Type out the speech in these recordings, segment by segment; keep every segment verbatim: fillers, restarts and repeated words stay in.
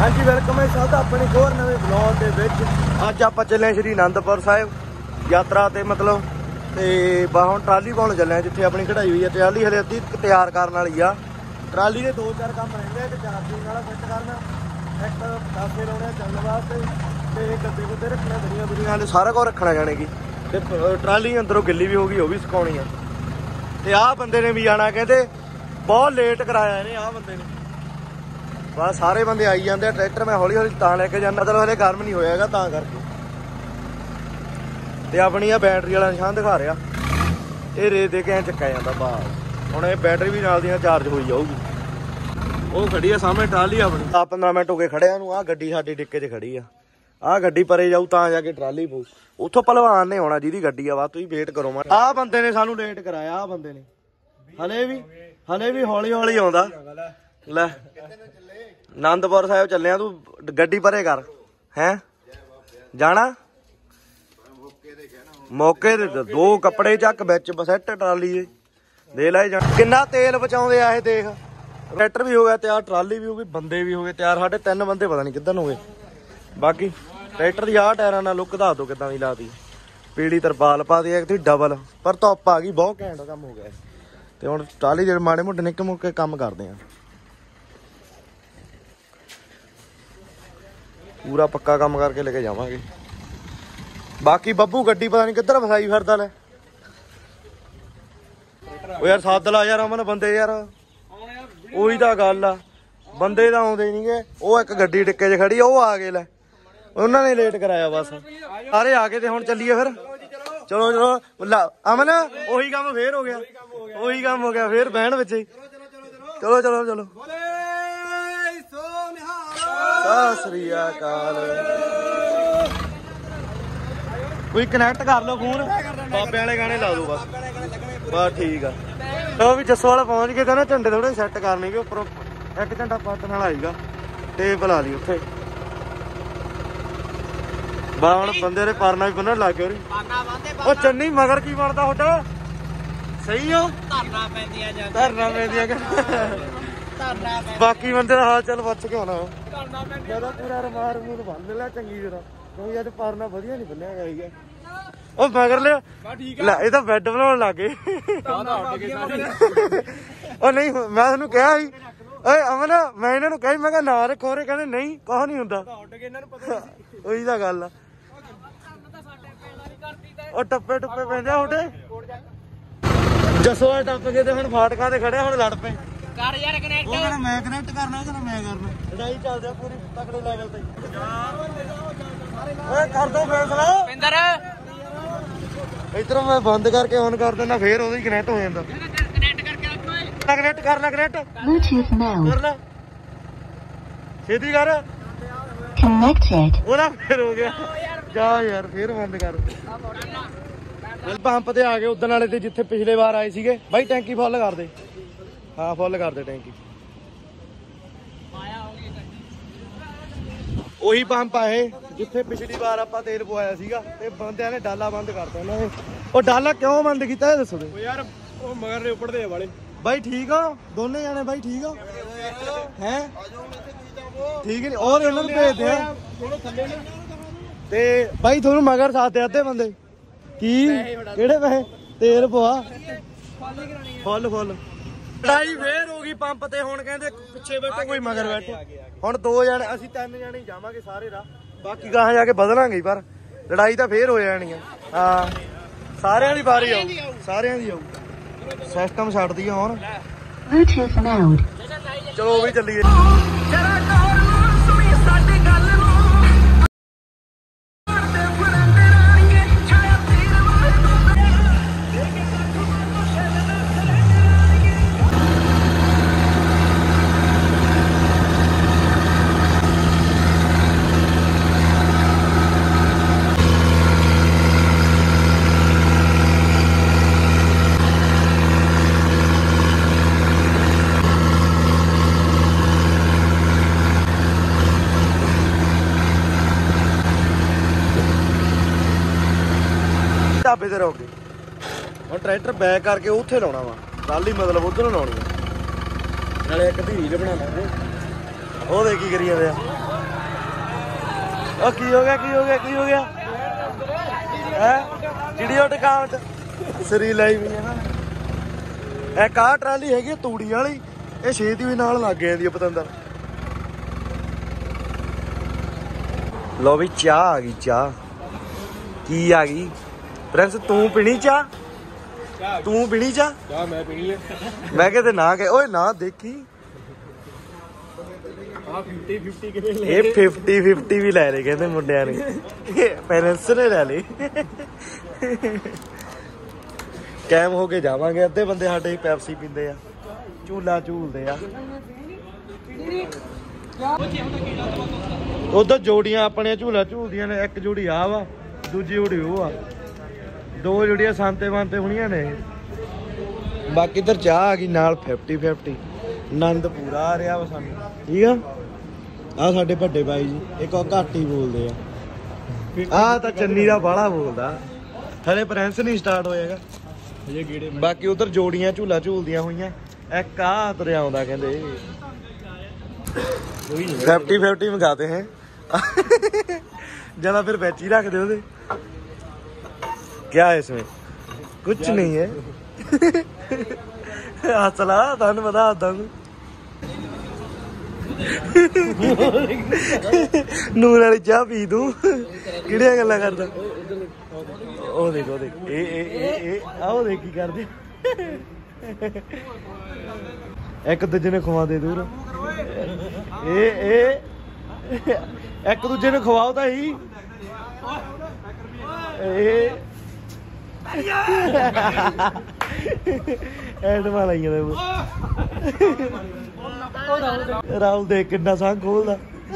हाँ जी वेलकम है सब अपने एक होर नवे ब्लॉग के विच। अज आप चले श्री आनंदपुर साहिब यात्रा ते मतलब ते बा हुण ट्राली पाउण चले जिथे अपनी कढ़ाई हुई है। ट्राली हले अद्धी तैयार करन वाली आ। ट्राली के दो चार काम रहिंदे ते चार्जिंग वाला फिट करना, एक दासे लाउणे चलण वास्ते ते गद्दे गुद्दे रखने, दरियां दुरियां हले सारा कुछ रखना जाने की। ते ट्राली अंदरों गिल्ली भी होगी, वो भी सुकाउणी आ। ते आ बंदे ने भी आना, कहते बहुत लेट कराया इहने आ बंदे ने। बस सारे बंदे आई जाते हैं। ट्रैक्टर मैं हौली हौली तां लैके जाना, मतलब हले गर्म नहीं होया तां करके। ते अपनी आ बैटरी वाला निशान दिखा रहा, ये रेत दे के ऐ चक्या जाता बस। हुण ये बैटरी भी नाल दी चार्ज होई जाऊगी। वो खड़ी है सामने ट्राली अपनी। दस पंद्रह मिनट हो गए खड़े नूं। आ गड्डी साडी डिक्के च खड़ी आ। आ गड्डी परे जाऊ तां जाके ट्राली पऊ। उत्थों भलवान ने आउणा जिहदी गड्डी आ, वा तुसीं वेट करो। मैं आ बंदे ने सानू लेट कराया। आ बंदे ने हले भी हले भी हौली हौली आउंदा। लै आनंदपुर साहिब चले, तू गड्डी परे कर। हैं जाना मौके ते दो कपड़े चक बिच सैट ट्राली दे लै जा। किन्ना तेल बचाउंदे आ ये देख। ट्रैक्टर भी हो गया तैयार, ट्राली भी हो गई, बंदे भी हो गए तैयार। साढ़े तीन बंदे पता नहीं किधर हो गए। बाकी ट्रैक्टर की आ टायरां नाल लुक दस दो किदां दी लाती। पीली तरपाल पा दी एक डबल, पर धुप्प आ गई, बहुत घैंट काम हो गया। ते हुण ट्राली ਜਿਹੜੇ माड़े मोटे निक्के मुक्के काम करते हैं। पूरा पक्का काम करके लेके जावांगे। बाकी बब्बू गड्डी पता नहीं किधर फसाई फिरदा ले। ओ यार सद ला यार अमन बंदे यार, ਉਹੀ ਤਾਂ ਗੱਲ ਆ। ਬੰਦੇ ਤਾਂ ਆਉਂਦੇ ਨਹੀਂ ਗੇ। ਉਹ ਇੱਕ ਗੱਡੀ ਟਿੱਕੇ 'ਚ ਖੜੀ, ਉਹ ਆ ਗਏ ਲੈ, ਉਹਨਾਂ ਨੇ ਲੇਟ ਕਰਾਇਆ ਬਸ। ਸਾਰੇ ਆ ਗਏ ਤੇ ਹੁਣ ਚੱਲੀਏ ਫਿਰ। ਚਲੋ ਚਲੋ ਅਮਨ, ਉਹੀ ਕੰਮ ਫੇਰ ਹੋ ਗਿਆ, ਉਹੀ ਕੰਮ ਹੋ ਗਿਆ ਫੇਰ ਬਹਿਣ ਵਿੱਚ ਹੀ। ਚਲੋ ਚਲੋ ਚਲੋ ਸਤਿ ਸ੍ਰੀ ਅਕਾਲ। ਕੋਈ ਕਨੈਕਟ ਕਰ ਲਓ ਫੋਨ, ਬਾਬੇ ਵਾਲੇ ਗਾਣੇ ਲਾ ਦੋ ਬਸ। ਬਸ ਠੀਕ ਆ। ਉਹ ਵੀ ਜੱਸੋ ਵਾਲਾ ਪਹੁੰਚ ਕੇ ਕਹਿੰਦਾ ਝੰਡੇ ਥੋੜੇ ਸੈੱਟ ਕਰਨੇ ਵੀ ਉੱਪਰੋਂ ਇੱਕ ਝੰਡਾ ਪੱਟ ਨਾਲ ਆਏਗਾ, ਟੇਪ ਲਾ ਲਈ ਉੱਥੇ। ਬਾ ਹੁਣ ਬੰਦੇ ਦੇ ਪਰਨਾ ਵੀ ਬੰਨਣ ਲੱਗ ਗਏ। ਉਹ ਚੰਨੀ ਮਗਰ ਕੀ ਬਣਦਾ ਤੁਹਾਡਾ? ਸਹੀ ਹੋ? ਧਰਨਾ ਪੈਂਦੀਆਂ ਜਾਂ ਧਰਨਾ ਪੈਂਦੀਆਂ ਧਰਨਾ। ਬਾਕੀ ਬੰਦੇ ਦਾ ਹਾਲ ਚਾਲ ਪੁੱਛ ਕੇ ਆਉਣਾ। ਜਿਆਦਾ ਪੂਰਾ ਰਮਾਰ ਮੂਰ ਬੰਨ ਲਿਆ ਚੰਗੀ ਤਰ੍ਹਾਂ, ਕਿਉਂਕਿ ਅੱਜ ਪਰਨਾ ਵਧੀਆ ਨਹੀਂ ਬੰਨਿਆ ਗਿਆ ਸੀਗਾ। ਉਹ ਮਗਰ ਲਿਆ ਲੈ, ਇਹ ਤਾਂ ਬੈੱਡ ਬਣਾਉਣ ਲੱਗ ਗਏ। ਉਹ ਨਹੀਂ, ਮੈਂ ਤੁਹਾਨੂੰ ਕਿਹਾ ਸੀ ਓਏ ਅਮਨ, ਮੈਂ ਇਹਨਾਂ ਨੂੰ ਕਿਹਾ ਮੈਂ ਕਿਹਾ ਨਾ ਰੱਖੋ, ਰੇ ਕਹਿੰਦੇ ਨਹੀਂ ਕੁਛ ਨਹੀਂ ਹੁੰਦਾ। ਉਹੀ ਤਾਂ ਗੱਲ ਆ। ਉਹ ਟੱਪੇ ਟੁੱਪੇ ਪੈਂਦੇ ਆ ਤੁਹਾਡੇ। ਜੱਸੋ ਟੱਪ ਕੇ ਤੇ ਹੁਣ ਫਾਟਕਾਂ ਤੇ ਖੜਿਆ, ਹੁਣ ਲੜ ਪਏ। ਕਰ ਯਾਰ ਕਨੈਕਟ। ਉਹ ਕਹਿੰਦਾ ਮੈਂ ਕਨੈਕਟ ਕਰਨਾ, ਕਹਿੰਦਾ ਮੈਂ ਕਰਨਾ। ਲੜਾਈ ਚੱਲਦੀ ਆ ਪੂਰੀ ਤਕੜੇ ਲੈਵਲ ਤੇ। ਓਏ ਕਰ ਦੋ ਫੈਸਲਾ ਪਿੰਦਰ। ਇਧਰੋਂ ਮੈਂ ਬੰਦ ਕਰਕੇ ਔਨ ਕਰ ਦਿੰਦਾ, ਫੇਰ ਉਹਦਾ ਹੀ ਕਨੈਕਟ ਹੋ ਜਾਂਦਾ। ਕਨੈਕਟ ਕਰਕੇ ਰੱਖੋ ਏ। ਕਨੈਕਟ ਕਰ ਲੈ, ਕਨੈਕਟ ਕਰ ਲੈ, ਛੇਤੀ ਕਰ। ਕਨੈਕਟਡ। ਉਹਦਾ ਫੇਰ ਹੋ ਗਿਆ। ਜਾ ਯਾਰ ਫੇਰ ਬੰਦ ਕਰ। ਪੰਪ ਤੇ ਆ ਗਏ ਉਦਣ ਵਾਲੇ ਤੇ ਜਿੱਥੇ ਪਿਛਲੇ ਵਾਰ ਆਏ ਸੀਗੇ। ਬਾਈ ਟੈਂਕੀ ਫੁੱਲ ਕਰ ਦੇ। ਹਾਂ ਫੁੱਲ ਕਰ ਦੇ ਟੈਂਕੀ। ਉਹੀ ਪੰਪ ਆ ਇਹ ਜਿੱਥੇ ਪਿਛਲੀ ਵਾਰ ਆਪਾਂ ਤੇਲ ਪਵਾਇਆ ਸੀਗਾ, ਤੇ ਬੰਦਿਆਂ ਨੇ ਡਾਲਾ ਬੰਦ ਕਰਤਾ ਇਹਨਾਂ ਨੇ। ਉਹ ਡਾਲਾ ਕਿਉਂ ਬੰਦ ਕੀਤਾ ਇਹ ਦੱਸੋ। ਯਾਰ ਉਹ ਮਗਰ ਨੇ ਉੱਪੜਦੇ ਆ ਵਾਲੇ। ਬਾਈ ਠੀਕ ਆ ਦੋਨੇ ਜਾਣੇ? ਬਾਈ ਠੀਕ ਆ ਹੈ? ਠੀਕ ਨੀ? ਔਰ ਇਹਨਾਂ ਨੂੰ ਭੇਜਦੇ ਆ। ਤੇ ਬਾਈ ਤੁਹਾਨੂੰ ਮਗਰ ਸਾਥ ਦੇ ਅੱਧੇ ਬੰਦੇ ਕੀ ਕਿਹੜੇ ਪੈਸੇ? ਤੇਲ ਪਵਾ ਫੁੱਲ ਫੁੱਲ। ਲੜਾਈ ਫੇਰ ਹੋ ਗਈ ਪੰਪ ਤੇ। ਹੁਣ ਕਹਿੰਦੇ ਪਿੱਛੇ ਬੈਠੋ, ਕੋਈ ਮਗਰ ਬੈਠੋ। ਹੁਣ ਦੋ ਜਾਣੇ, ਅਸੀਂ ਤਿੰਨ ਜਾਣੇ ਹੀ ਜਾਵਾਂਗੇ ਸਾਰੇ ਰਾਹ, ਬਾਕੀ ਗਾਹਾਂ ਜਾ ਕੇ ਬਦਲਾਂਗੇ। ਪਰ ਲੜਾਈ ਤਾਂ ਫੇਰ ਹੋ ਜਾਣੀ ਆ। ਹਾਂ ਸਾਰਿਆਂ ਦੀ ਵਾਰੀ ਆਊ, ਸਾਰਿਆਂ ਦੀ ਆਊ। ਸਿਸਟਮ ਛੱਡਦੀ ਆ ਹੁਣ। ਚਲੋ ਉਹ ਵੀ ਚੱਲੀਏ। ਢਾਬੇ ਤੇ ਰੋਕ ਕੇ ਹੁਣ ਟਰੈਕਟਰ ਬੈਕ ਕਰਕੇ ਉੱਥੇ ਲਾਉਣਾ ਵਾ ਟਰਾਲੀ, ਮਤਲਬ ਉਧਰ ਲਾਉਣੀ ਆ। ਨਾਲੇ ਇੱਕ ਧੀਰੀ ਜਿਹਾ ਬਣਾ ਲਾਂਗੇ। ਉਹ ਦੇ ਕੀ ਕਰੀ ਜਾਂਦੇ ਆ। ਉਹ ਕੀ ਹੋ ਗਿਆ ਕੀ ਹੋ ਗਿਆ ਕੀ ਹੋ ਗਿਆ ਹੈ ਜਿਹੜੀ ਉਹ ਟਿਕਾਮ ਚ ਸਰੀ ਲਾਈ ਵੀ ਹੈ ਨਾ। ਇੱਕ ਆਹ ਟਰਾਲੀ ਹੈਗੀ ਤੂੜੀ ਵਾਲੀ, ਇਹ ਛੇਤੀ ਵੀ ਨਾਲ ਲੱਗ ਜਾਂਦੀ ਆ ਪਤੰਦਰ। ਲੋ ਵੀ ਚਾਹ ਆ ਗਈ। ਚਾਹ ਕੀ ਆ ਗਈ ਪ੍ਰਿੰਸ? ਤੂੰ ਪੀਣੀ ਚਾਹ? ਤੂੰ ਪੀਣੀ ਚਾਹ? ਚਾਹ ਮੈਂ ਪੀਣੀ ਹੈ। ਮੈਂ ਕਹਿੰਦੇ ਨਾ ਕਿ ਓਏ ਨਾ ਦੇਖੀ ਇਹ ਫਿਫਟੀ ਫਿਫਟੀ ਵੀ ਲੈ ਰਹੇ ਕਹਿੰਦੇ ਮੁੰਡਿਆਂ ਨੇ, ਪੈਰੈਂਟਸ ਨੇ ਲੈ ਲਈ। ਕੈਮ ਹੋ ਕੇ ਜਾਵਾਂਗੇ। ਅੱਧੇ ਬੰਦੇ ਸਾਡੇ ਪੈਪਸੀ ਪੀਂਦੇ ਆ, ਝੂਲਾ ਝੂਲਦੇ ਆ। ਉਧਰ ਜੋੜੀਆਂ ਆਪਣੇ ਝੂਲਾ ਝੂਲਦੀਆਂ ਨੇ। ਇੱਕ ਜੋੜੀ ਆ ਵਾ, ਦੂਜੀ ਜੋੜੀ ਉਹ ਆ। ਦੋ ਜੋੜੀਆਂ ਸੰਤੇ ਬੰਤੇ ਹੋਣੀਆਂ ਨੇ। ਬਾਕੀ ਇੱਧਰ ਚਾਹ ਆ ਗਈ ਨਾਲ ਫਿਫਟੀ ਫਿਫਟੀ। ਆਨੰਦ ਪੂਰਾ ਆ ਰਿਹਾ ਵਾ ਸਾਨੂੰ। ਠੀਕ ਆ। ਆ ਸਾਡੇ ਵੱਡੇ ਬਾਈ ਜੀ ਇੱਕ ਉਹ ਘੱਟ ਹੀ ਬੋਲਦੇ ਆ। ਆਹ ਤਾਂ ਚੰਨੀ ਦਾ ਬਾਹਲਾ ਬੋਲਦਾ। ਹਲੇ ਪ੍ਰਿੰਸ ਨਹੀਂ ਸਟਾਰਟ ਹੋਏਗਾ। ਬਾਕੀ ਉਧਰ ਜੋੜੀਆਂ ਝੂਲਾ ਝੂਲਦੀਆਂ ਹੋਈਆਂ। ਇੱਕ ਆ ਤੁਰਿਆ ਆਉਂਦਾ ਕਹਿੰਦੇ ਫਿਫਟੀ ਫਿਫਟੀ ਮੰਗਾਤੇ ਹੈ। ज्यादा फिर बैच ही रख दे। क्या है इसमें? कुछ नहीं है। हसला धन बता दू नूर वाली चाह पी तू किहड़ियां गल्लां करदा। ओ देख ओ देख ए ए ए आओ देख की करदी। एक दूजे ने खवा दे दूर ए ए एक दूजे ने खवाओ तो ही एडमा लाइया राहुल देख कितना सांग खोलदा।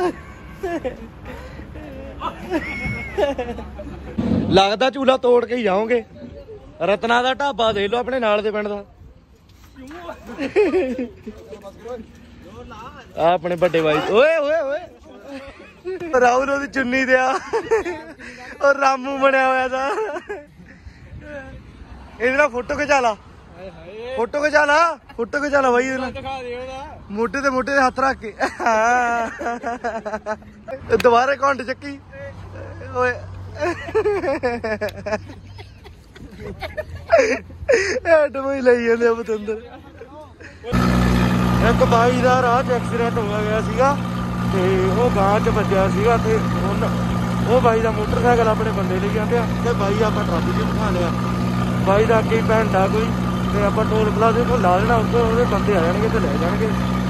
लगता झूला तोड़ के ही जाओगे। रत्ना दा ढाबा देख लो अपने नाल दे पिंड दा। अपने बड़े भाई ओए ओए ओए राहुल ओदी चुन्नी दिया और रामू बनया होया था। इधर फोटो खिचा ला फोटो खिचा ला फोटो खिचा ला भाई। मोटे ते मोटे हाथ रख के दोबारा काउंट चक्की ओए एटम ही लई जांदे बतंदर। एक बाई का राह च एक्सीडेंट हो गया सीगा ते वो गांव च बज्जिया सीगा ते वो बाई का मोटरसाइकिल अपने बंदे ले जाते ते बाई आप ट्रक च बिठा लिया। बाई का अगे भैन था कोई ते आप टोल प्लाजे को ला देना उधर वो बंदे आ जाएंगे तो ले जाएंगे।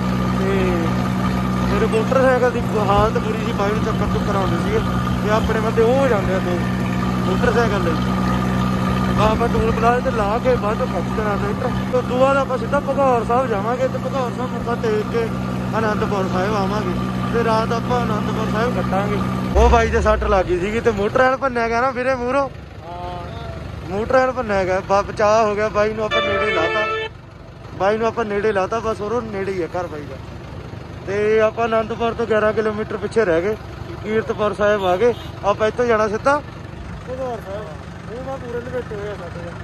मेरे मोटरसाइकिल की हालत बुरी सी बाई चक्कर चुक्कर आते थे अपने बंदे वो हो जाते थे मोटरसाइकिल आप टोल प्लाजे ते ला के बाद खच देना ट्रैक्टर। तो दुआ आप सीधा भगौर साहब जावांगे तो भगौर साहब मत्था टेक के आनंदपुर साहिब आवांगे ते रात आप आनंदपुर साहिब कटांगे। वो बाई दे सट लग गई सी ते मोटरसाइकिल भन्निया गया ना फिर मूहरों मोटरसाइकिल भन्निया गया। बचाव हो गया बाई नूं आपां नेड़े लाता बाई नूं आपां नेड़े लाता बस उरों नेड़े ही है घर बाई का। ते आपां आनंदपुर तो ग्यारह किलोमीटर पिछे रह गए कीरतपुर साहिब आ गए। आपां इत्थों जाना सीधा भगौर साहिब। पूरे लपेटे हुए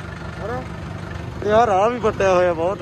यार राह भी पट्टिया होया बहुत।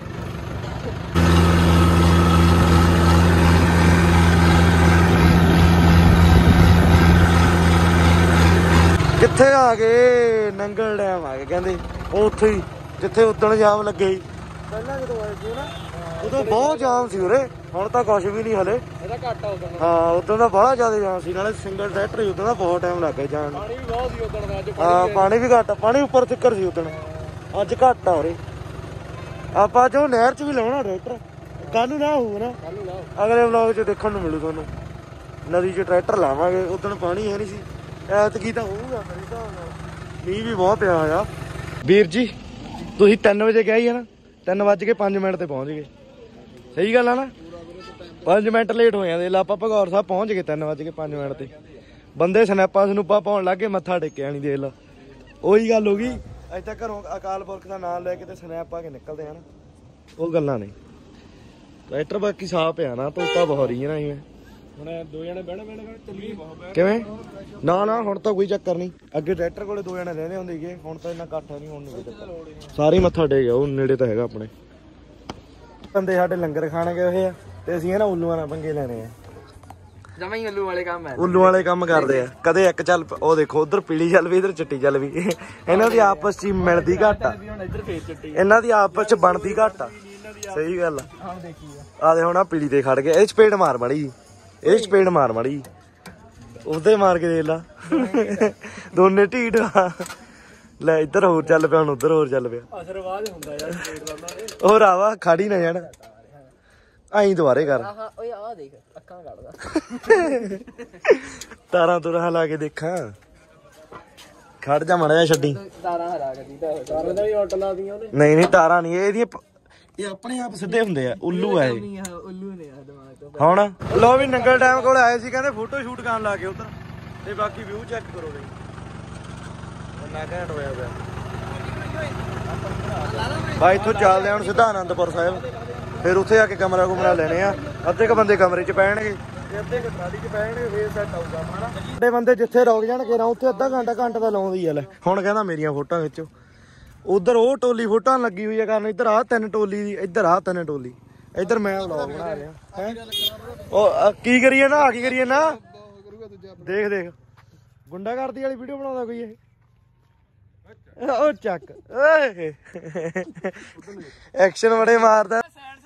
किथे आ गए नंगल डैम आ गए कहते उत्थे ही जिथे उदण जाम लगे ही पहला जो आए सी ना उदों बहुत जाम सी उरे। हुण तां कुछ भी नहीं हले हाँ उदों दा बड़ा ज्यादा जाम सी नाले सिंगल ट्रैक्टर ही उदों दा बहुत टाइम लग गया जान। हाँ पानी भी घट पानी उपर तिक्कर सी उदण अज घट आ उरे। आपां जो नहर च भी लाउणा ट्रैक्टर कल ना होਊ ना अगले व्लॉग च देखण नूं मिलू तुहानूं। नदी च ट्रैक्टर लावांगे उदण पानी है नहीं सी ऐतकी तां होਊਗਾ मेरे हिसाब नाल। मींह भी बहुत पिया होया। वीर जी तुसीं तीन वजे कहा ही है ना तीन वज के पांच मिनट ते पहुंच गए। सही गल है ना पांच मिनट लेट हो जाते ला आपां भगौर साहब पहुंच गए तीन वज के पांच मिनट ते। बंदे स्नैपां स्नूपां पाउण लग गए मत्था टेकिया नहीं देख ला। ਉਹੀ ਗੱਲ ਹੋ ਗਈ ਅਜ ਤੱਕ ਘਰੋਂ ਅਕਾਲ ਪੁਰਖ ਦਾ ਨਾਮ ਲੈ ਕੇ ਤੇ ਸਨੈਪ ਪਾ ਕੇ ਨਿਕਲਦੇ ਆ ਨਾ ਉਹ ਗੱਲਾਂ ਨਹੀਂ। ਟਰੈਕਟਰ ਬਾਕੀ ਸਾਫ ਪਿਆ ਨਾ ਧੋਤਾ ਬਹੁਤ ਰਹੀ ਹੈ ਨਾ ਇਵੇਂ ਹੁਣ ਦੋ ਜਣੇ ਬਹਿਣਾ ਬਹਿਣਾ ਚੱਲੀ ਬਹੁਤ ਕਿਵੇਂ ਨਾ ਨਾ ਹੁਣ ਤਾਂ ਕੋਈ ਚੱਕਰ ਨਹੀਂ। ਅੱਗੇ ਟਰੈਕਟਰ ਕੋਲੇ ਦੋ ਜਣੇ ਰਹਿੰਦੇ ਹੁੰਦੇ ਸੀਗੇ ਹੁਣ ਤਾਂ ਇੰਨਾ ਇਕੱਠ ਨਹੀਂ ਹੁਣ ਨਹੀਂ ਚੱਕਰ ਸਾਰੇ ਮੱਥਾ ਟੇਕ ਉਹ ਨੇੜੇ ਤਾਂ ਹੈਗਾ ਆਪਣੇ। ਬੰਦੇ ਸਾਡੇ ਲੰਗਰ ਖਾਣ ਗਏ ਹੋਏ ਆ ਤੇ ਅਸੀਂ ਨਾ ਉੱਲੂਆਂ ਨਾਲ ਪੰਗੇ ਲੈਣੇ ਆ। ਜਮਾ ਹੀ ਉੱਲੂ ਵਾਲੇ ਕੰਮ ਹੈ ਉੱਲੂ ਵਾਲੇ ਕੰਮ ਕਰਦੇ ਆ ਕਦੇ ਇੱਕ ਚੱਲ ਉਹ ਦੇਖੋ ਉਧਰ ਪੀਲੀ ਚੱਲ ਵੀ ਇਧਰ ਚਿੱਟੀ ਚੱਲ ਵੀ ਇਹਨਾਂ ਦੀ ਆਪਸ ਚ ਮਿਲਦੀ ਘੱਟ ਆ ਇਹਨਾਂ ਦੀ ਆਪਸ ਚ ਬਣਦੀ ਘੱਟ ਆ ਸਹੀ ਗੱਲ ਆ ਆ ਦੇ ਹੁਣ ਆ ਪੀਲੀ ਤੇ ਖੜ ਗਿਆ ਇਹ ਚਪੇੜ ਮਾਰ ਮਾੜੀ ਇਹ ਚਪੇੜ ਮਾਰ ਮਾੜੀ ਉਹਦੇ ਮਾਰ ਕੇ ਦੇਖ ਲਾ ਦੋਨੇ ਢੀਠ ਆ ਲੈ ਇੱਧਰ ਹੋਰ ਚੱਲ ਪਿਆ ਹੁਣ ਉਧਰ ਹੋਰ ਚੱਲ ਪਿਆ ਅਸਰਵਾਦ ਹੁੰਦਾ ਯਾਰ ਹੋਰ ਆਵਾ ਖੜੀ ਨਾ ਜਾਣ ਆਈ ਦੁਬਾਰੇ ਕਰ ਓਏ ਆ ਦੇਖ ਅੱਖਾਂ ਕੱਢਦਾ ਤਾਰਾਂ ਤੁਰਾਂ ਲਾ ਕੇ ਦੇਖਾਂ ਖੜ ਜਾ ਮੜਾ ਜਾ ਛੱਡੀ ਤਾਰਾਂ ਹਰਾ ਕੇ ਤਾਰਾਂ ਦਾ ਵੀ ਉੱਟ ਲਾ ਦੀਆਂ ਉਹਨੇ ਨਹੀਂ ਨਹੀਂ ਤਾਰਾਂ ਨਹੀਂ ਇਹ ਇਹਦੀਆਂ ਇਹ ਆਪਣੇ ਆਪ ਸਿੱਧੇ ਹੁੰਦੇ ਆ ਉੱਲੂ ਆ ਇਹ ਉੱਲੂ ਨੇ ਆ ਦਿਮਾਗ ਤੋਂ ਹੁਣ ਲੋ ਵੀ ਨੰਗਲ ਡੈਮ ਕੋਲ ਆਏ ਸੀ ਕਹਿੰਦੇ ਫੋਟੋ ਸ਼ੂਟ ਕਰਨ ਲਾ ਕੇ ਉਧਰ ਤੇ ਬਾਕੀ ਵਿਊ ਚੈੱਕ ਕਰੋ ਬਈ ਮੈਂ ਘੈਂਟ ਹੋਇਆ ਪਿਆ ਬਾਈ ਇੱਥੋਂ ਚੱਲਦੇ ਹੁਣ ਸਿੱਧਾ ਆਨੰਦਪੁਰ ਸਾਹਿਬ ਫਿਰ ਉੱਥੇ ਆ ਕੇ ਕਮਰਾ ਕੁਮਰਾ ਲੈਣੇ ਆ ਅੱਧੇ ਕ ਬੰਦੇ ਕਮਰੇ 'ਚ ਪੈਣਗੇ ਤੇ ਅੱਧੇ ਕ ਟਰਾਲੀ 'ਚ ਪੈਣਗੇ ਫੇਰ ਸੈੱਟ ਆਊਗਾ ਹਨਾ ਵੱਡੇ ਬੰਦੇ ਜਿੱਥੇ ਰੁਕ ਜਾਣਗੇ ਨਾ ਉੱਥੇ ਅੱਧਾ ਘੰਟਾ ਘੰਟਾ ਤਾਂ ਲਾਉਂਦੀ ਆ ਲੈ ਹੁਣ ਕਹਿੰਦਾ ਮੇਰੀਆਂ ਫੋਟੋਆਂ ਖਿੱਚੋ ਉਧਰ ਉਹ ਟੋਲੀ ਫੋਟੋਆਂ ਲੱਗੀ ਹੋਈ ਆ ਕਰਨ ਇੱਧਰ ਆ ਤਿੰਨ ਟੋਲੀ ਦੀ ਇੱਧਰ ਆ ਤਿੰਨ ਟੋਲੀ ਇੱਧਰ ਮੈਂ ਵਲੌਗ ਬਣਾ ਰਿਹਾ ਹੈ ਉਹ ਕੀ ਕਰੀਏ ਨਾ ਕੀ ਕਰੀਏ ਨਾ ਦੇਖ ਦੇਖ ਗੁੰਡਾਗਰਦੀ ਵਾਲੀ ਵੀਡੀਓ ਬਣਾਉਂਦਾ ਕੋਈ ਇਹ ਉਹ ਚੱਕ ਓਏ ਐਕਸ਼ਨ ਬੜੇ ਮਾਰਦਾ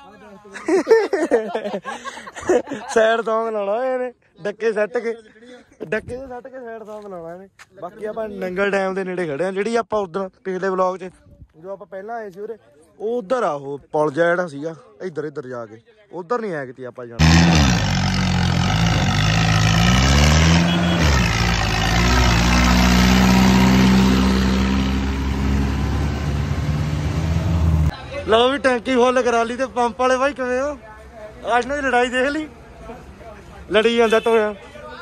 ਸਾਈਡ ਸੌਂਗ ਲਾਉਣਾ ਇਹਨੇ ਡੱਕੇ ਸੱਟ ਕੇ ਡੱਕੇ ਦੇ ਸੱਟ ਕੇ ਸਾਈਡ ਸੌਂਗ ਲਾਉਣਾ ਇਹਨੇ ਬਾਕੀ ਆਪਾਂ ਨੰਗਲ ਡੈਮ ਦੇ ਨੇੜੇ ਖੜੇ ਆ ਜਿਹੜੀ ਆਪਾਂ ਉਧਰ ਪਿਛਲੇ ਵਲੌਗ 'ਚ ਜਦੋਂ ਆਪਾਂ ਪਹਿਲਾਂ ਆਏ ਸੀ ਉਰੇ ਉਹ ਉਧਰ ਆ ਉਹ ਪੁਲ ਜਿਹਾ ਜਿਹੜਾ ਸੀਗਾ ਇੱਧਰ ਇੱਧਰ ਜਾ ਕੇ ਉਧਰ ਨਹੀਂ ਆਇਆ ਕਿਤੇ ਆਪਾਂ ਜਾਣਾ ਲਓ ਵੀ ਟੈਂਕੀ ਫੁੱਲ ਕਰਾ ਲਈ ਤੇ ਪੰਪ ਵਾਲੇ ਬਾਈ ਕਿਵੇਂ ਹੋ ਅੱਜ ਨਾ ਲੜਾਈ ਦੇਖ ਲਈ ਲੜੀ ਜਾਂਦਾ ਤੋਇਆ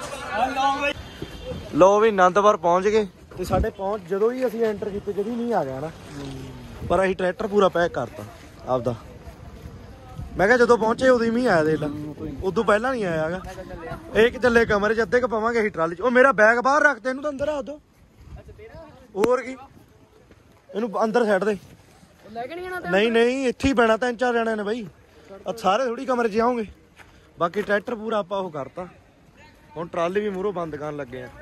ਲਓ ਵੀ ਆਨੰਦਪੁਰ ਪਹੁੰਚ ਗਏ ਤੇ ਸਾਡੇ ਪਹੁੰਚ ਜਦੋਂ ਹੀ ਅਸੀਂ ਐਂਟਰ ਕੀਤੇ ਜਦੀ ਨਹੀਂ ਆ ਗਿਆ ਨਾ ਪਰ ਅਸੀਂ ਟਰੈਕਟਰ ਪੂਰਾ ਪੈਕ ਕਰਤਾ ਆਪਦਾ ਮੈਂ ਕਿਹਾ ਜਦੋਂ ਪਹੁੰਚੇ ਉਦੋਂ ਹੀ ਮੀਂਹ ਆਇਆ ਦੇਖ ਲਾ ਉਦੋਂ ਪਹਿਲਾਂ ਨਹੀਂ ਆਇਆ ਹੈਗਾ ਇਹ ਕਿ ਚੱਲੇ ਕਮਰੇ 'ਚ ਅੱਧੇ ਕ ਪਾਵਾਂਗੇ ਅਸੀਂ ਟਰਾਲੀ 'ਚ ਉਹ ਮੇਰਾ ਬੈਗ ਬਾਹਰ ਰੱਖ ਤੇ ਇਹਨੂੰ ਤਾਂ ਅੰਦਰ ਆ ਦੋ ਹੋਰ ਕੀ ਇਹਨੂੰ ਅੰਦਰ ਛੱਡ ਦੇ ਨਹੀਂ ਨਹੀਂ ਇੱਥੇ ਹੀ ਪੈਣਾ ਤਿੰਨ ਚਾਰ ਜਣਿਆਂ ਨੇ ਬਾਈ ਸਾਰੇ ਥੋੜੀ ਕਮਰੇ 'ਚ ਆਉਂਗੇ ਬਾਕੀ ਟਰੈਕਟਰ ਪੂਰਾ ਆਪਾਂ ਉਹ ਕਰਤਾ ਹੁਣ ਟਰਾਲੀ ਵੀ ਮੂਹਰੋਂ ਬੰਦ ਕਰਨ ਲੱਗੇ ਆ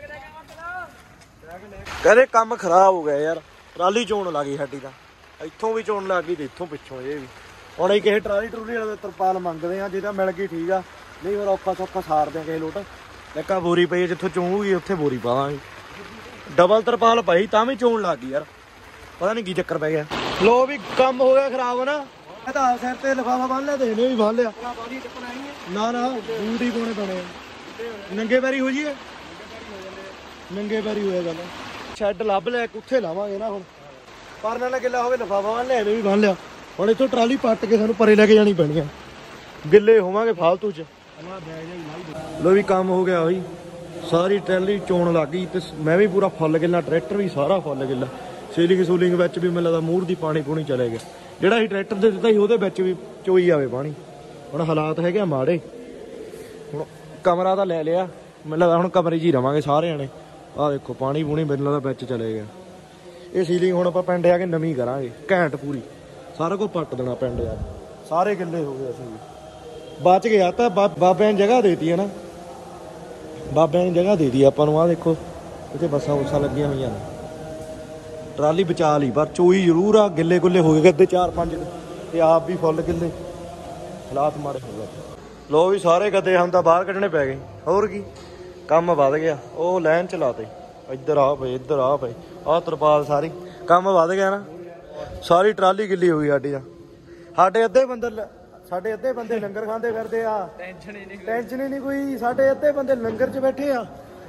ਕਹਿੰਦੇ ਕੰਮ ਖਰਾਬ ਹੋ ਗਿਆ ਯਾਰ ਟਰਾਲੀ ਚੋਣ ਲੱਗ ਗਈ ਸਾਡੀ ਤਾਂ ਇੱਥੋਂ ਵੀ ਚੋਣ ਲੱਗ ਗਈ ਤੇ ਇੱਥੋਂ ਪਿੱਛੋਂ ਇਹ ਵੀ ਹੁਣ ਅਸੀਂ ਕਿਸੇ ਟਰਾਲੀ ਟਰੂਲੀ ਵਾਲੇ ਤਰਪਾਲ ਮੰਗਦੇ ਆ ਜਿਹਦਾ ਮਿਲ ਗਈ ਠੀਕ ਆ ਨਹੀਂ ਫਿਰ ਔਖਾ ਸੌਖਾ ਸਾਰਦੇ ਆ ਕਿਸੇ ਲੋਟ ਇੱਕਾ ਬੋਰੀ ਪਈ ਜਿੱਥੋਂ ਚੋਊਗੀ ਉੱਥੇ ਬੋਰੀ ਪਾਵਾਂਗੇ ਡਬਲ ਤਰਪਾਲ ਪਾਈ ਤਾਂ ਵੀ ਚੋਣ ਲੱਗ ਗਈ ਯਾਰ ਪਤਾ ਨਹੀਂ ਕੀ ਚੱਕਰ ਪੈ ਗਿਆ ਲੋ ਵੀ ਕੰਮ ਹੋ ਗਿਆ ਖਰਾਬ ਨਾ ਮੈਂ ਤਾਂ ਸਿਰ ਤੇ ਲਿਫਾਫਾ ਬੰਨ ਲਿਆ ਤੇ ਇਹਨੇ ਵੀ ਬੰਨ ਲਿਆ ਨਾ ਨਾ ਬੂਟ ਹੀ ਪਾਉਣੇ ਪੈਣੇ ਨੰਗੇ ਪੈਰੀ ਹੋ ਜੀਏ ਨੰਗੇ ਪੈਰੀ ਹੋਇਆ ਗੱਲ ਸ਼ੈੱਡ ਲੱਭ ਲਿਆ ਉੱਥੇ ਲਾਵਾਂਗੇ ਨਾ ਹੁਣ ਪਰਨਾ ਨਾਲ ਗਿੱਲਾ ਹੋਵੇ ਲਿਫਾਫਾ ਬੰਨ ਲਿਆ ਇਹਨੇ ਵੀ ਬੰਨ ਲਿਆ ਹੁਣ ਇੱਥੋਂ ਟਰਾਲੀ ਪੱਟ ਕੇ ਸਾਨੂੰ ਪਰੇ ਲੈ ਕੇ ਜਾਣੀ ਪੈਣੀ ਆ ਗਿੱਲੇ ਹੋਵਾਂਗੇ ਫਾਲਤੂ ਚ ਲੋ ਵੀ ਕੰਮ ਹੋ ਗਿਆ ਬਈ ਸਾਰੀ ਟਰਾਲੀ ਚੋਣ ਲੱਗ ਗਈ ਤੇ ਮੈਂ ਵੀ ਪੂਰਾ ਫੁੱਲ ਗਿੱਲਾ ਟਰੈਕਟਰ ਵੀ ਸਾਰਾ ਫੁੱਲ ਗਿੱਲਾ ਸੀਲਿੰਗ ਸੂਲਿੰਗ ਵਿੱਚ ਵੀ ਮੈਨੂੰ ਲੱਗਦਾ ਮੂਰ ਦੀ ਪਾਣੀ ਪੂਣੀ ਚਲੇ ਗਿਆ ਜਿਹੜਾ ਅਸੀਂ ਟਰੈਕਟਰ ਦੇ ਦਿੱਤਾ ਸੀ ਉਹਦੇ ਵਿੱਚ ਵੀ ਚੋਈ ਆਵੇ ਪਾਣੀ ਹੁਣ ਹਾਲਾਤ ਹੈਗੇ ਆ ਮਾੜੇ ਹੁਣ ਕਮਰਾ ਤਾਂ ਲੈ ਲਿਆ ਮੈਨੂੰ ਲੱਗਦਾ ਹੁਣ ਕਮਰੇ 'ਚ ਹੀ ਰਵਾਂਗੇ ਸਾਰੇ ਜਾਣੇ ਆਹ ਦੇਖੋ ਪਾਣੀ ਪੂਣੀ ਮੈਨੂੰ ਲੱਗਦਾ ਵਿੱਚ ਚਲੇ ਗਿਆ ਇਹ ਸੀਲਿੰਗ ਹੁਣ ਆਪਾਂ ਪਿੰਡ ਆ ਕੇ ਨਵੀਂ ਕਰਾਂਗੇ ਘੈਂਟ ਪੂਰੀ ਸਾਰਾ ਕੁਝ ਪੱਟ ਦੇਣਾ ਪਿੰਡ ਆ ਸਾਰੇ ਗਿੱਲੇ ਹੋ ਗਏ ਅਸੀਂ ਵੀ ਬਚ ਗਿਆ ਤਾਂ ਬਾਬਿਆਂ ਨੇ ਜਗ੍ਹਾ ਦੇਤੀ ਹੈ ਨਾ ਬਾਬਿਆਂ ਨੇ ਜਗ੍ਹਾ ਦੇ ਦਿੱਤੀ ਆਪਾਂ ਨੂੰ ਆਹ ਦੇਖੋ ਇੱਥੇ ਬੱਸਾਂ ਬੁੱਸਾਂ ਲੱਗੀਆਂ ਹੋਈਆਂ ਨੇ ਟਰਾਲੀ ਬਚਾ ਲਈ ਪਰ ਚੋਈ ਜ਼ਰੂਰ ਆ ਗਿੱਲੇ ਗੁੱਲੇ ਹੋ ਗਏ ਗੱਦੇ ਚਾਰ ਪੰਜ ਤੇ ਆਪ ਵੀ ਫੁੱਲ ਗਿੱਲੇ ਹਾਲਾਤ ਮਾੜੇ ਹੋ ਗਏ ਲੋ ਵੀ ਸਾਰੇ ਗੱਦੇ ਹੁਣ ਤਾਂ ਬਾਹਰ ਕੱਢਣੇ ਪੈ ਗਏ ਹੋਰ ਕੀ ਕੰਮ ਵੱਧ ਗਿਆ ਉਹ ਲਾਈਨ ਚਲਾਤੇ ਇੱਧਰ ਆ ਪਏ ਇੱਧਰ ਆ ਪਏ ਆਹ ਤਰਪਾਲ ਸਾਰੀ ਕੰਮ ਵੱਧ ਗਿਆ ਨਾ ਸਾਰੀ ਟਰਾਲੀ ਗਿੱਲੀ ਹੋ ਗਈ ਸਾਡੀ ਤਾਂ ਸਾਡੇ ਅੱਧੇ ਬੰਦੇ ਸਾਡੇ ਅੱਧੇ ਬੰਦੇ ਲੰਗਰ ਖਾਂਦੇ ਫਿਰਦੇ ਆ ਟੈਨਸ਼ਨ ਹੀ ਨਹੀਂ ਟੈਨਸ਼ਨ ਹੀ ਨਹੀਂ ਕੋਈ ਸਾਡੇ ਅੱਧੇ ਬੰਦੇ ਲੰਗਰ 'ਚ ਬੈਠੇ ਆ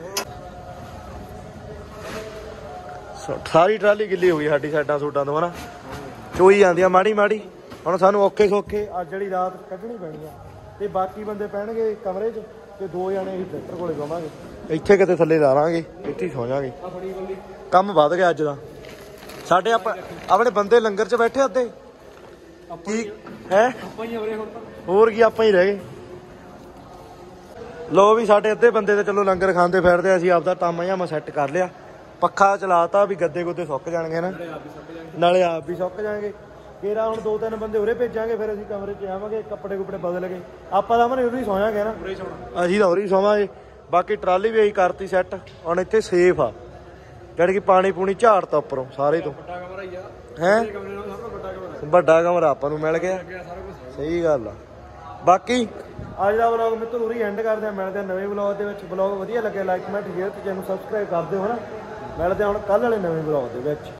ਸਾਰੀ ਟਰਾਲੀ ਗਿੱਲੀ ਹੋ ਗਈ ਸਾਡੀ ਸਾਈਡਾਂ ਸੂਟਾਂ ਤੋਂ ਹਨਾ ਚੋਈ ਜਾਂਦੀ ਆ ਮਾੜੀ ਮਾੜੀ ਹੁਣ ਸਾਨੂੰ ਔਖੇ ਸੌਖੇ ਅੱਜ ਜਿਹੜੀ ਰਾਤ ਕੱਢਣੀ ਪੈਣੀ ਆ ਤੇ ਬਾਕੀ ਬੰਦੇ ਪੈਣਗੇ ਕਮਰੇ 'ਚ ਤੇ ਦੋ ਜਣੇ ਅਸੀਂ ਟਰੈਕਟਰ ਕੋਲੇ ਜਾਵਾਂਗੇ ਇੱਥੇ ਕਿਤੇ ਥੱਲੇ ਲਾ ਲਾਂਗੇ ਇੱਥੇ ਸੌ ਜਾਵਾਂਗੇ ਕੰਮ ਵੱਧ ਗਿਆ ਅੱਜ ਦਾ ਸਾਡੇ ਆਪਾਂ ਆਪਣੇ ਬੰਦੇ ਲੰਗਰ 'ਚ ਬੈਠੇ ਅੱਧੇ ਕੀ ਹੈ ਹੋਰ ਕੀ ਆਪਾਂ ਹੀ ਰਹਿ ਗਏ ਲੋ ਵੀ ਸਾਡੇ ਅੱਧੇ ਬੰਦੇ ਤੇ ਚਲੋ ਲੰਗਰ ਖਾਂਦੇ ਫਿਰਦੇ ਅਸੀਂ ਆਪਦਾ ਟਾਮਾ ਜਾਮਾ ਸੈੱਟ ਕਰ ਲਿਆ ਪੱਖਾ ਚਲਾਤਾ ਵੀ ਗੱਦੇ ਗੁੱਦੇ ਸੁੱਕ ਜਾਣਗੇ ਨਾ ਨਾਲੇ ਆਪ ਵੀ ਸੁੱਕ ਜਾਣਗੇ ਕੇਰਾ ਹੁਣ ਦੋ ਤਿੰਨ ਬੰਦੇ ਉਰੇ ਭੇਜਾਂਗੇ, ਫਿਰ ਅਸੀਂ ਕਮਰੇ 'ਚ ਆਵਾਂਗੇ, ਕੱਪੜੇ ਕੁਪੜੇ ਬਦਲ ਕੇ ਆਪਾਂ ਤਾਂ ਮਨੇ ਉਰੇ ਹੀ ਸੌ ਜਾਾਂਗੇ ਨਾ, ਅਸੀਂ ਤਾਂ ਉਰੇ ਹੀ ਸੌਵਾਂਗੇ। ਬਾਕੀ ਟਰਾਲੀ ਵੀ ਅਸੀਂ ਕਰਤੀ ਸੈੱਟ, ਹੁਣ ਇੱਥੇ ਸੇਫ ਆ, ਜਿਹੜੀ ਕਿ ਪਾਣੀ ਪੂਣੀ ਝਾੜਤਾ ਉੱਪਰੋਂ ਸਾਰੇ ਤੋਂ ਹੈ। ਵੱਡਾ ਕਮਰਾ ਆਪਾਂ ਨੂੰ ਮਿਲ ਗਿਆ, ਸਹੀ ਗੱਲ ਆ। ਬਾਕੀ ਅੱਜ ਦਾ ਵਲੌਗ ਮਿੱਤਰ ਉਰੇ ਐਂਡ ਕਰਦੇ ਆ, ਮਿਲਦੇ ਆ ਨਵੇਂ ਵਲੌਗ ਦੇ ਵਿੱਚ। ਵਲੌਗ ਵਧੀਆ ਲੱਗਿਆ ਲਾਈਕ ਕਮੈਂਟ ਸ਼ੇਅਰ ਤੇ ਚੈਨਲ ਸਬਸਕ੍ਰਾਈਬ ਕਰ ਦਿਓ ਹਨਾ। ਮਿਲਦੇ ਹੁਣ ਕੱਲ੍ਹ ਵਾਲੇ ਨਵੇਂ ਵਲੌਗ ਦੇ ਵਿੱਚ।